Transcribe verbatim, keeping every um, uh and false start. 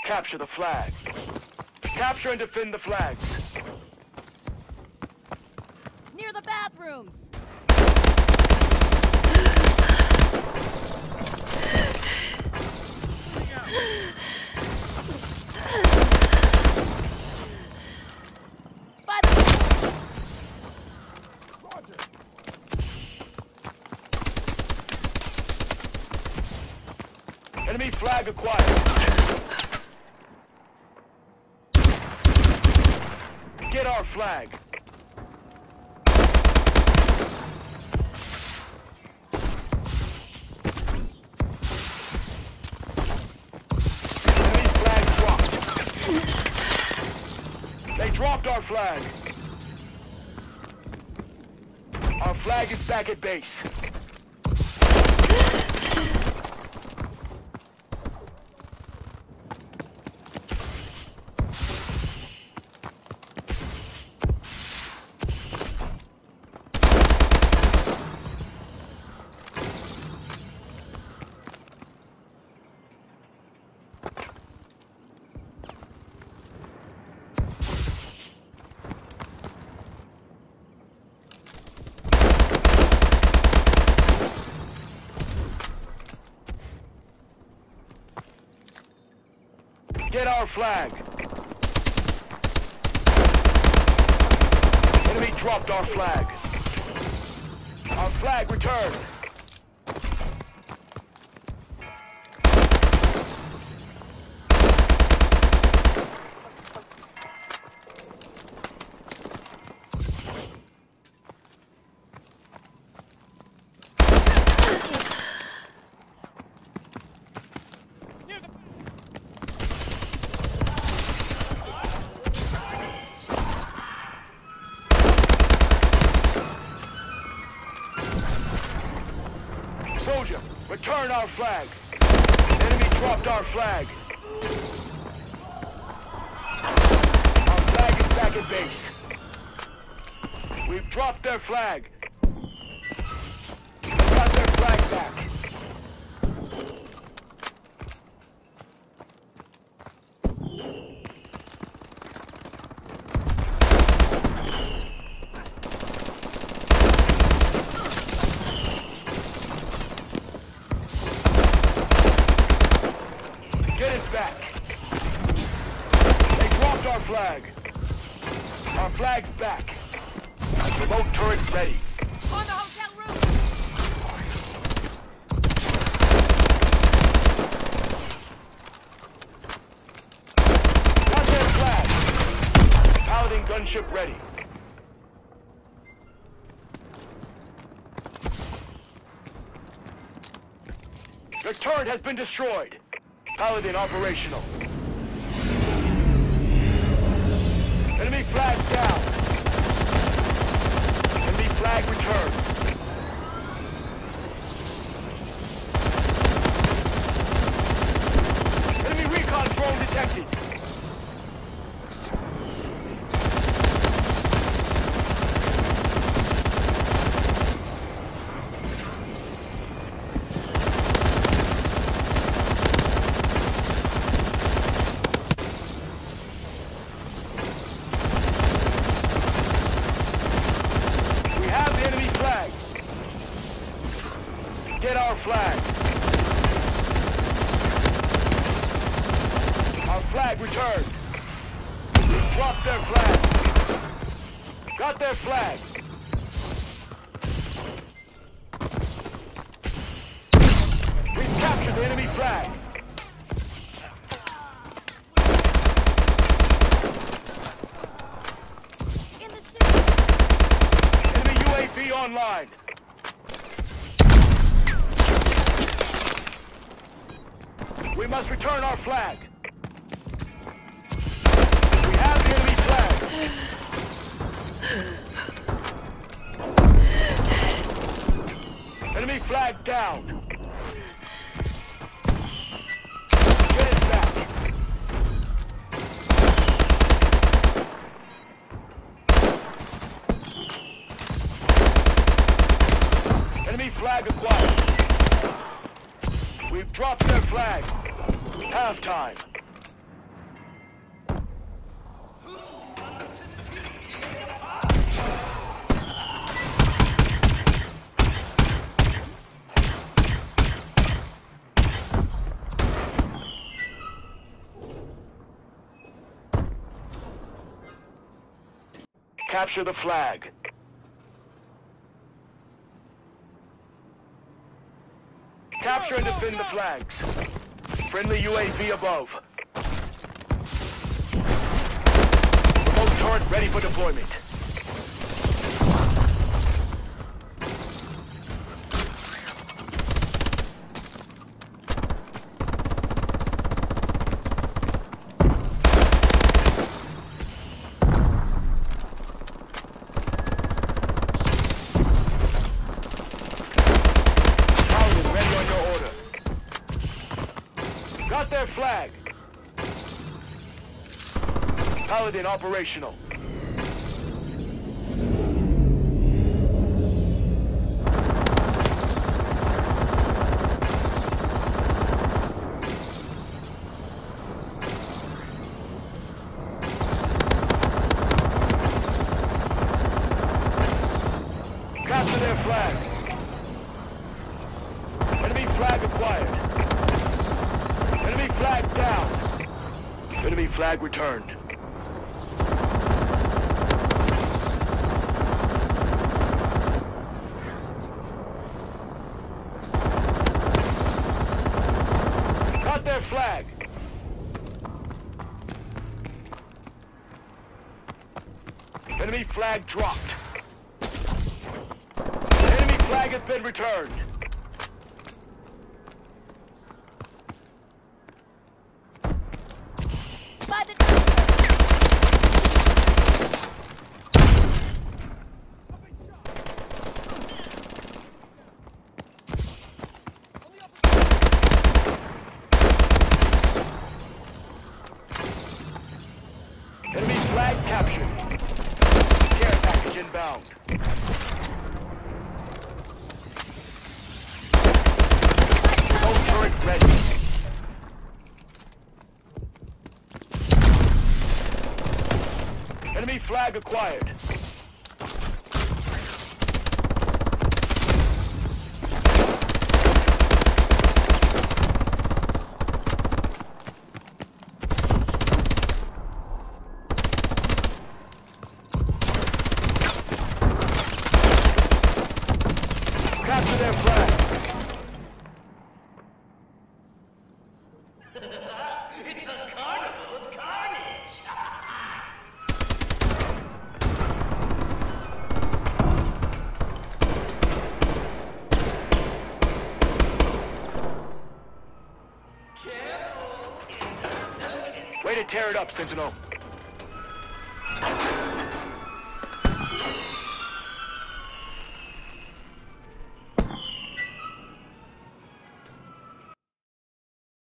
capture the flag. Capture and defend the flags. Near the bathrooms. By the Enemy flag acquired. Get our flag. Enemy flag dropped. They dropped our flag. Our flag is back at base. Get our flag. Enemy dropped our flag. Our flag returned. Soldier, return our flag. Enemy dropped our flag. Our flag is back at base. We've dropped their flag. We got their flag back. Get it back. They dropped our flag. Our flag's back. Remote turret ready. on the hotel roof. Got their flag. Paladin gunship ready. The turret has been destroyed. Paladin operational. Enemy flag down. Enemy flag returned. Enemy recon drone detected. Get our flag. Our flag returned. We dropped their flag. Got their flag. We've captured the enemy flag. In the city. Enemy U A V online. We must return our flag. We have the enemy flag. Enemy flag down. Get it back. Enemy flag acquired. We've dropped their flag. Halftime. Capture the flag. Capture and defend the flags. Friendly U A V above. Remote turret ready for deployment. Got their flag. Paladin operational. Capture their flag. Enemy flag acquired. Enemy flag down. Enemy flag returned. Got their flag. Enemy flag dropped. Enemy flag has been returned. By the Enemy flag captured. Care package inbound. Boat turret ready. Enemy flag acquired. Capture their flag. It's a carnival of carnage! Way to tear it up, Sentinel.